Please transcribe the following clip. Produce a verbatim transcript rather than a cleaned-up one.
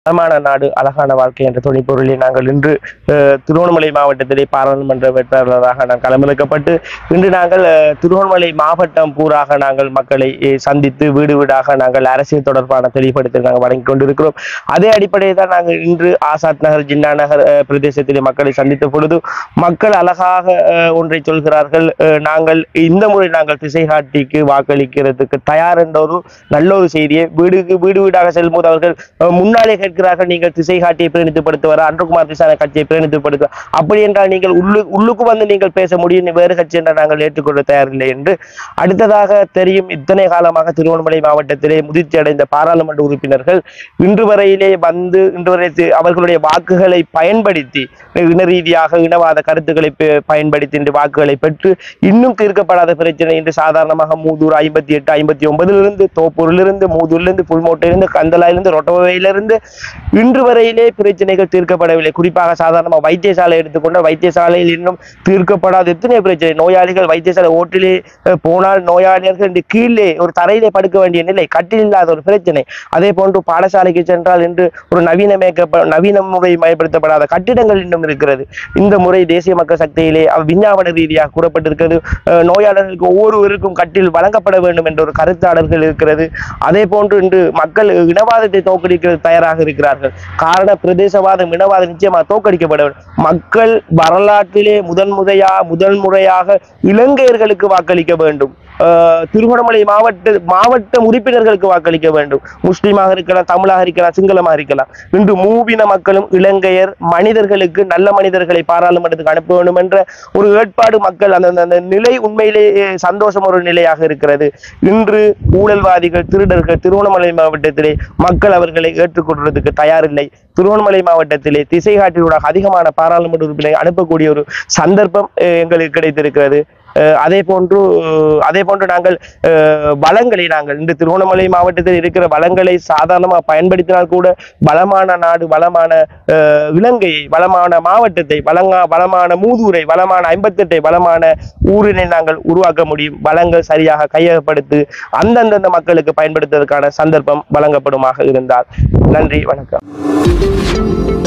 வளமான நாடு அழகான வாழ்க்கை என்ற துணைப்பொருளில் நாங்கள் இன்று திருவண்ணாமலை மாவட்டத்திலே பாராளுமன்ற வேட்பாளராக நான் களமிறக்கப்பட்டு இன்று நாங்கள் திருவண்ணாமலை மாவட்டம் பூராக நாங்கள் மக்களை சந்தித்து வீடு வீடாக நாங்கள் அரசியல் தொடர்பான தெளிவுபடுத்தல் நாங்கள் வழங்கி கொண்டிருக்கிறோம். அதே அடிப்படையில் தான் நாங்கள் இன்று ஆசாத் நகர் ஜின்னா நகர் பிரதேசத்திலே மக்களை சந்தித்த பொழுது மக்கள் அழகாக ஒன்றை சொல்கிறார்கள், நாங்கள் இந்த முறை நாங்கள் திசை காட்டிக்கு வாக்களிக்கிறதுக்கு தயார் என்ற ஒரு நல்ல ஒரு செய்தியை வீடுக்கு வீடு வீடாக செல்லும்போது அவர்கள் முன்னாலே கேட்கிறார்கள், நீங்கள் திசை காட்டியை பிரதிநிதிப்படுத்துவார், அன்றகுமார் திசான கட்சியை பிரதிநிதிப்படுத்துவார், அப்படி என்றால் நீங்கள் உள்ளு உள்ளுக்கு வந்து நீங்கள் பேச முடியும், வேறு கட்சி என்றால் நாங்கள் ஏற்றுக்கொள்ள தயாரில்லை என்று. அடுத்ததாக தெரியும், இத்தனை காலமாக திருவண்ணாமலை மாவட்டத்திலே முதிர்ச்சி அடைந்த பாராளுமன்ற உறுப்பினர்கள் இன்று வரையிலே வந்து இன்று வரை அவர்களுடைய வாக்குகளை பயன்படுத்தி இன ரீதியாக இனவாத கருத்துக்களை பயன்படுத்தி இன்று வாக்குகளை பெற்று இன்னும் தீர்க்கப்படாத பிரச்சனை இன்று சாதாரணமாக மூதூர் ஐம்பத்தி எட்டு ஐம்பத்தி ஒன்பதிலிருந்து தோப்பூரிலிருந்து மூதூரிலிருந்து புல்மோட்டையிலிருந்து கந்தலாயிலிருந்து ரொட்டவையிலிருந்து இன்று வரையிலே பிரச்சனைகள் தீர்க்கப்படவில்லை. குறிப்பாக சாதாரணமாக வைத்தியசாலை எடுத்துக்கொண்ட வைத்தியசாலையில் இன்னும் தீர்க்கப்படாத எத்தனை பிரச்சனை, நோயாளிகள் வைத்தியசாலை ஓட்டிலே போனால் நோயாளிகள் இந்த கீழே ஒரு தரையிலே படுக்க வேண்டிய நிலை, கட்டில் இல்லாத ஒரு பிரச்சனை. அதே போன்று பாடசாலைக்கு சென்றால் இன்று ஒரு நவீன மேக்க நவீன முறை பயன்படுத்தப்படாத கட்டிடங்கள் இன்னும் இருக்கிறது. இந்த முறை தேசிய மக்கள் சக்தியிலே விஞ்ஞாபன ரீதியாக கூறப்பட்டிருக்கிறது, நோயாளர்களுக்கு ஒவ்வொருவருக்கும் கட்டில் வழங்கப்பட வேண்டும் என்ற ஒரு கருத்தாளர்கள் இருக்கிறது. அதே போன்று இன்று மக்கள் இனவாதத்தை தோற்கடிக்கிறது தயாராக இருக்கிறார்கள். காரண பிரதேசவாதம் இனவாதம் நிச்சயமாக தோற்கடிக்கப்பட வேண்டும். மக்கள் வரலாற்றிலே முதன் முறையா முதல் முறையாக இலங்கையர்களுக்கு வாக்களிக்க வேண்டும். திருவண்ணாமலை மாவட்ட மாவட்ட உறுப்பினர்களுக்கு வாக்களிக்க வேண்டும். முஸ்லீமாக இருக்கலாம், தமிழாக இருக்கலாம், சிங்களமாக இருக்கலாம். இன்று மூவின மக்களும் இலங்கையர் மனிதர்களுக்கு நல்ல மனிதர்களை பாராளுமன்றத்துக்கு அனுப்ப வேண்டும் என்ற ஒரு ஏற்பாடு மக்கள் அந்த அந்த நிலை உண்மையிலேயே சந்தோஷம் ஒரு நிலையாக இருக்கிறது. இன்று ஊழல்வாதிகள் திருடர்கள் திருவண்ணாமலை மாவட்டத்திலே மக்கள் அவர்களை ஏற்றுக்கொள்வதற்கு தயாரில்லை. திருவண்ணாமலை மாவட்டத்திலே திசை காட்டினூடாக அதிகமான பாராளுமன்ற உறுப்பினரை அனுப்பக்கூடிய ஒரு சந்தர்ப்பம் எங்களுக்கு கிடைத்திருக்கிறது. அதே போன்று அதே போன்று நாங்கள் வளங்களை நாங்கள் இந்த திருவண்ணாமலை மாவட்டத்தில் இருக்கிற வளங்களை சாதாரணமாக பயன்படுத்தினால் கூட வளமான நாடு வளமான இலங்கையை வளமான மாவட்டத்தை வளங்கா வளமான மூதூரை வளமான ஐம்பத்தெட்டை வளமான ஊரினை நாங்கள் உருவாக்க முடியும். வளங்கள் சரியாக கையகப்படுத்தி அந்தந்த மக்களுக்கு பயன்படுத்துவதற்கான சந்தர்ப்பம் வழங்கப்படுமாக இருந்தால். நன்றி, வணக்கம்.